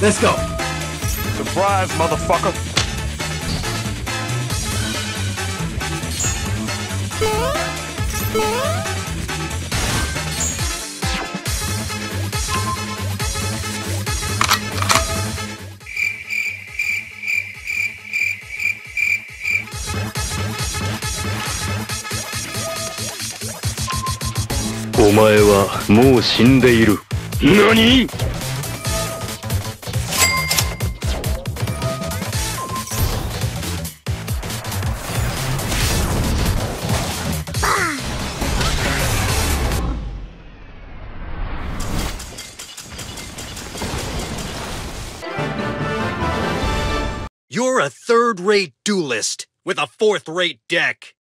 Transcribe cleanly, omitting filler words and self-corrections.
Let's go. Surprise, motherfucker. お前はもう死んでいる。何 ？You're a third-rate duelist with a fourth-rate deck.